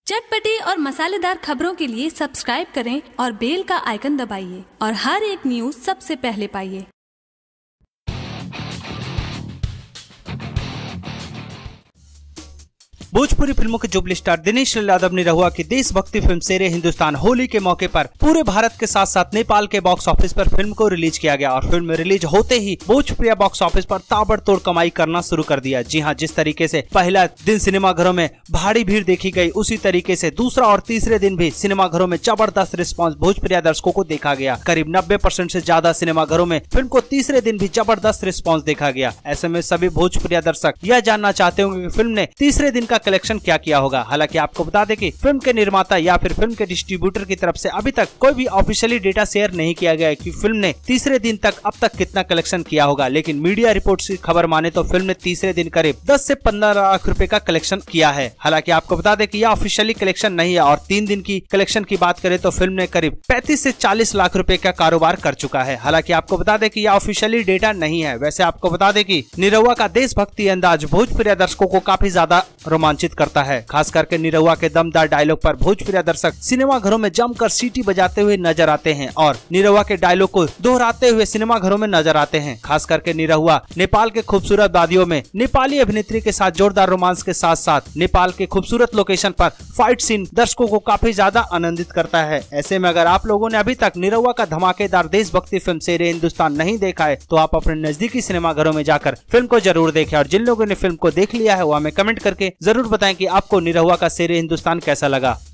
चटपटी और मसालेदार खबरों के लिए सब्सक्राइब करें और बेल का आइकन दबाइए और हर एक न्यूज़ सबसे पहले पाइए। भोजपुरी फिल्मों के जुबली स्टार दिनेश यादव निरहुआ की देशभक्ति फिल्म शेर हिंदुस्तान होली के मौके पर पूरे भारत के साथ साथ नेपाल के बॉक्स ऑफिस पर फिल्म को रिलीज किया गया और फिल्म रिलीज होते ही भोजपुरी बॉक्स ऑफिस पर ताबड़तोड़ कमाई करना शुरू कर दिया। जी हां, जिस तरीके से पहला दिन सिनेमाघरों में भारी भीड़ देखी गई, उसी तरीके से दूसरा और तीसरे दिन भी सिनेमाघरों में जबरदस्त रिस्पॉन्स भोजपुरी दर्शकों को देखा गया। करीब 90% से ज्यादा सिनेमाघरों में फिल्म को तीसरे दिन भी जबरदस्त रिस्पॉन्स देखा गया। ऐसे में सभी भोजपुरी दर्शक यह जानना चाहते होंगे कि फिल्म ने तीसरे दिन का कलेक्शन क्या किया होगा। हालांकि आपको बता दें कि फिल्म के निर्माता या फिर फिल्म के डिस्ट्रीब्यूटर की तरफ से अभी तक कोई भी ऑफिशियली डेटा शेयर नहीं किया गया है कि फिल्म ने तीसरे दिन तक अब तक कितना कलेक्शन किया होगा। लेकिन मीडिया रिपोर्ट्स की खबर माने तो फिल्म ने तीसरे दिन करीब 10 से 15 लाख रुपए का कलेक्शन किया है। हालांकि आपको बता दें कि यह ऑफिशियली कलेक्शन नहीं है और 3 दिन की कलेक्शन की बात करें तो फिल्म ने करीब 35 से 40 लाख रुपए का कारोबार कर चुका है। हालांकि आपको बता दें कि यह ऑफिशियली डेटा नहीं है। वैसे आपको बता दें कि निरहुआ का देशभक्ति अंदाज भोजपुरी दर्शकों को काफी ज्यादा रोमांचित करता है। खास करके निरहुआ के दमदार डायलॉग पर भोजपुरी दर्शक सिनेमा घरों में जमकर सीटी बजाते हुए नजर आते हैं और निरहुआ के डायलॉग को दोहराते हुए सिनेमा घरों में नजर आते हैं। खास करके निरहुआ नेपाल के खूबसूरत वादियों में नेपाली अभिनेत्री के साथ जोरदार रोमांस के साथ साथ नेपाल के खूबसूरत लोकेशन पर फाइट सीन दर्शकों को काफी ज्यादा आनंदित करता है। ऐसे में अगर आप लोगों ने अभी तक निरहुआ का धमाकेदार देशभक्ति फिल्म शेर हिंदुस्तान नहीं देखा है तो आप अपने नजदीकी सिनेमा घरों में जाकर फिल्म को जरूर देखें। और जिन लोगों ने फिल्म को देख लिया है वो हमें कमेंट करके जरूर बताएं कि आपको निरहुआ का शेर हिंदुस्तान कैसा लगा।